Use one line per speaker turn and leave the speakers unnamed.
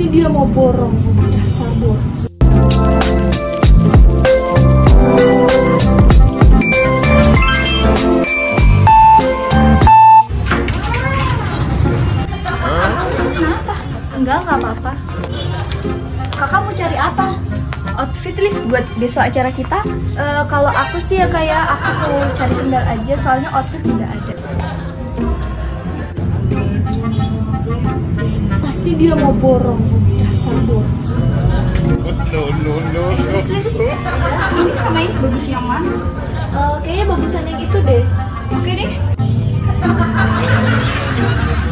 Pasti dia mau borong, dasar boros. Kenapa? Enggak apa-apa. Kakak mau cari apa? Outfit list buat besok acara kita? Kalau aku sih ya kayak aku mau cari sendal aja, soalnya outfit tidak ada. Pasti dia mau borong, dasar boros.
No.
List. Ini sama ini bagus yang mana? Kayaknya bagusan yang itu deh. Oke deh.